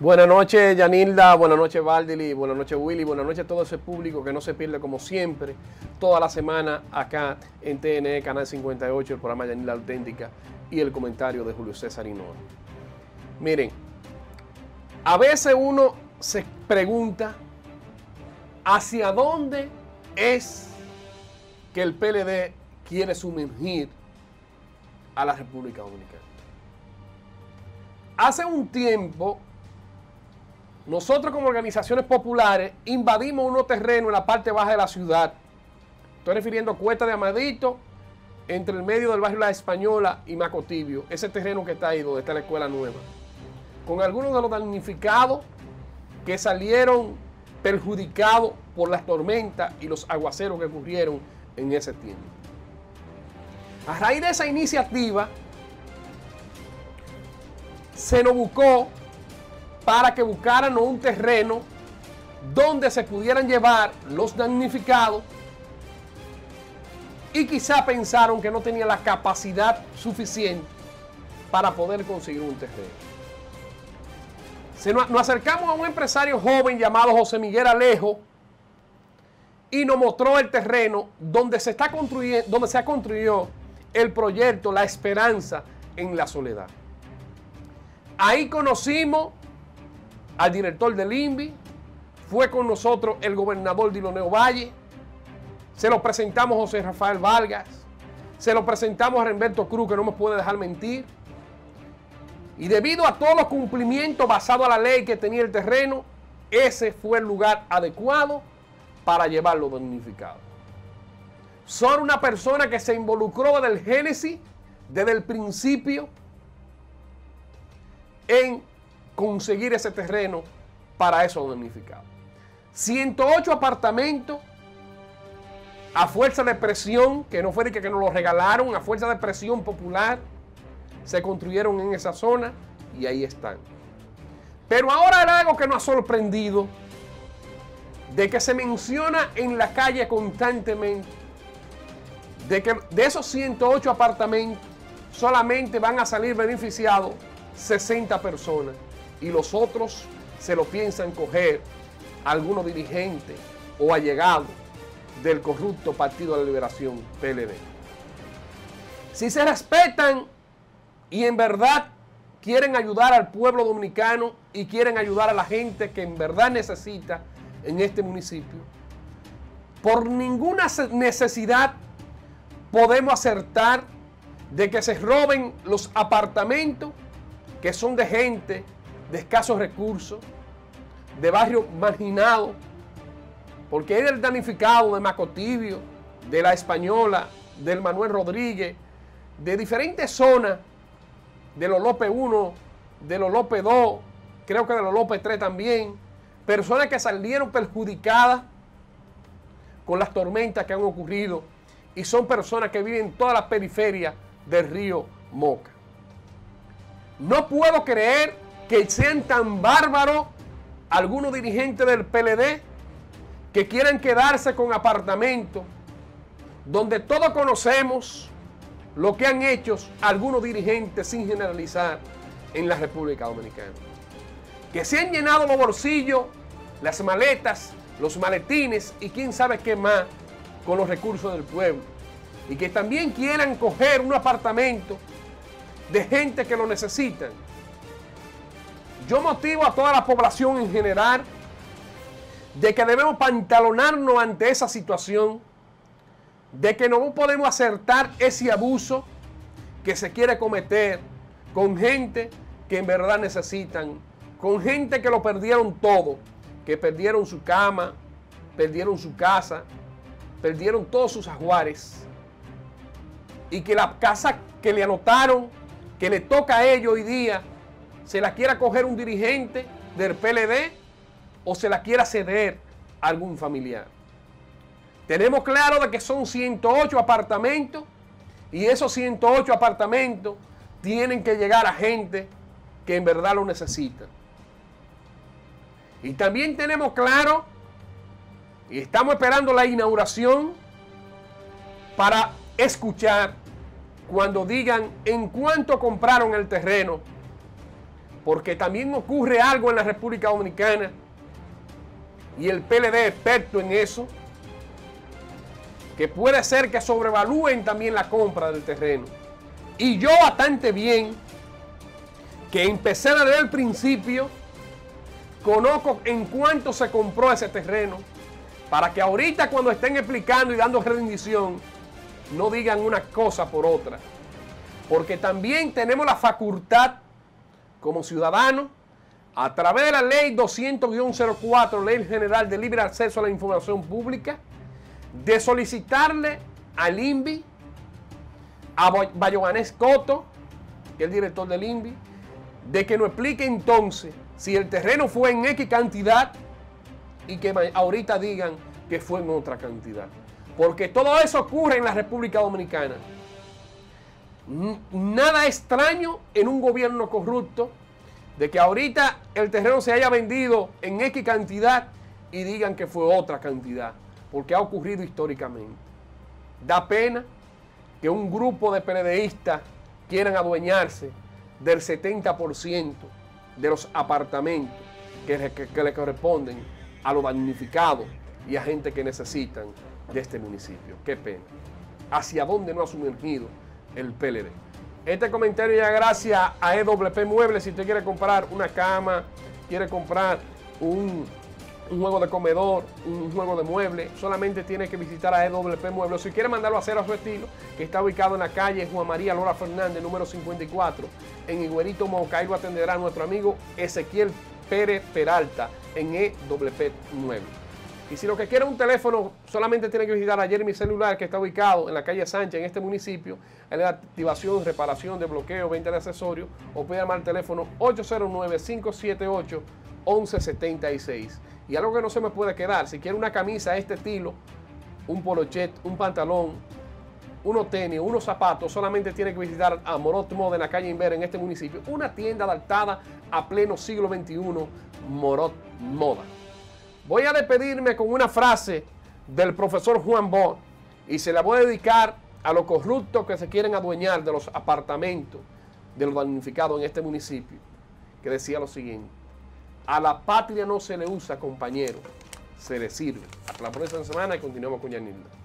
Buenas noches, Yanilda, buenas noches, Valdeli, buenas noches, Willy, buenas noches a todo ese público que no se pierde como siempre, toda la semana acá en TNE, Canal 58, el programa Yanilda Auténtica y el comentario de Julio César Hinora. Miren, a veces uno se pregunta hacia dónde es que el PLD quiere sumergir a la República Dominicana. Hace un tiempo, nosotros como organizaciones populares invadimos unos terrenos en la parte baja de la ciudad. Estoy refiriendo a Cuesta de Amadito, entre el medio del barrio La Española y Macotibio, ese terreno que está ahí donde está la escuela nueva, con algunos de los damnificados que salieron perjudicados por las tormentas y los aguaceros que ocurrieron en ese tiempo. A raíz de esa iniciativa, se nos buscó para que buscaran un terreno donde se pudieran llevar los damnificados y quizá pensaron que no tenía la capacidad suficiente para poder conseguir un terreno. Nos acercamos a un empresario joven llamado José Miguel Alejo y nos mostró el terreno donde se ha construido el proyecto La Esperanza en la Soledad. Ahí conocimos al director del INVI, fue con nosotros el gobernador Diloneo Valle, se lo presentamos a José Rafael Vargas, se lo presentamos a Remberto Cruz, que no me puede dejar mentir, y debido a todos los cumplimientos basados a la ley que tenía el terreno, ese fue el lugar adecuado para llevarlo damnificado. Son una persona que se involucró desde el génesis, desde el principio, en conseguir ese terreno para esos damnificados. 108 apartamentos a fuerza de presión, que no fue de que nos lo regalaron, a fuerza de presión popular, se construyeron en esa zona y ahí están. Pero ahora hay algo que nos ha sorprendido, de que se menciona en la calle constantemente, de que de esos 108 apartamentos solamente van a salir beneficiados 60 personas y los otros se lo piensan coger algunos dirigentes o allegados del corrupto Partido de la Liberación, PLD. Si se respetan y en verdad quieren ayudar al pueblo dominicano y quieren ayudar a la gente que en verdad necesita en este municipio, por ninguna necesidad podemos acertar de que se roben los apartamentos que son de gente de escasos recursos, de barrios marginados, porque hay del damnificado de Macotibio, de La Española, del Manuel Rodríguez, de diferentes zonas, de los López 1, de los López 2, creo que de los López 3 también, personas que salieron perjudicadas con las tormentas que han ocurrido y son personas que viven en todas las periferias del río Moca. No puedo creer que sean tan bárbaros algunos dirigentes del PLD que quieran quedarse con apartamentos donde todos conocemos lo que han hecho algunos dirigentes, sin generalizar, en la República Dominicana. Que se han llenado los bolsillos, las maletas, los maletines y quién sabe qué más con los recursos del pueblo. Y que también quieran coger un apartamento de gente que lo necesitan. Yo motivo a toda la población en general de que debemos pantalonarnos ante esa situación, de que no podemos acertar ese abuso que se quiere cometer con gente que en verdad necesitan, con gente que lo perdieron todo, que perdieron su cama, perdieron su casa, perdieron todos sus ajuares, y que la casa que le anotaron, que le toca a ellos hoy día, se la quiera coger un dirigente del PLD o se la quiera ceder a algún familiar. Tenemos claro de que son 108 apartamentos y esos 108 apartamentos tienen que llegar a gente que en verdad lo necesita. Y también tenemos claro, y estamos esperando la inauguración para escuchar cuando digan en cuánto compraron el terreno porque también ocurre algo en la República Dominicana, y el PLD es experto en eso, que puede ser que sobrevalúen también la compra del terreno. Y yo bastante bien, que empecé desde el principio, conozco en cuánto se compró ese terreno, para que ahorita cuando estén explicando y dando rendición, no digan una cosa por otra. Porque también tenemos la facultad, como ciudadanos, a través de la ley 200-04, Ley General de Libre Acceso a la Información Pública, de solicitarle al INVI, a Bayoganés Coto, que es el director del INVI, de que nos explique entonces si el terreno fue en X cantidad y que ahorita digan que fue en otra cantidad. Porque todo eso ocurre en la República Dominicana. Nada extraño en un gobierno corrupto de que ahorita el terreno se haya vendido en X cantidad y digan que fue otra cantidad, porque ha ocurrido históricamente. Da pena que un grupo de PLDistas quieran adueñarse del 70% de los apartamentos que le corresponden a los damnificados y a gente que necesitan de este municipio. Qué pena. ¿Hacia dónde no ha sumergido el PLD? Este comentario ya gracias a EWP Muebles. Si usted quiere comprar una cama, quiere comprar un juego de comedor, un juego de muebles, solamente tiene que visitar a EWP Muebles. Si quiere mandarlo a hacer a su estilo, que está ubicado en la calle Juan María Lora Fernández, número 54, en Higuerito Moca. Ahí lo atenderá nuestro amigo Ezequiel Pérez Peralta en EWP Muebles. Y si lo que quiere es un teléfono, solamente tiene que visitar a Jeremy Celular, que está ubicado en la calle Sánchez, en este municipio. Es la activación, reparación, desbloqueo, venta de accesorios, o puede llamar al teléfono 809-578-1176. Y algo que no se me puede quedar, si quiere una camisa de este estilo, un poloché, un pantalón, unos tenis, unos zapatos, solamente tiene que visitar a Morot Moda en la calle Inver, en este municipio. Una tienda adaptada a pleno siglo XXI, Morot Moda. Voy a despedirme con una frase del profesor Juan Bosch y se la voy a dedicar a los corruptos que se quieren adueñar de los apartamentos de los damnificados en este municipio, que decía lo siguiente: a la patria no se le usa, compañero, se le sirve. Hasta la próxima semana y continuamos con Yanilda.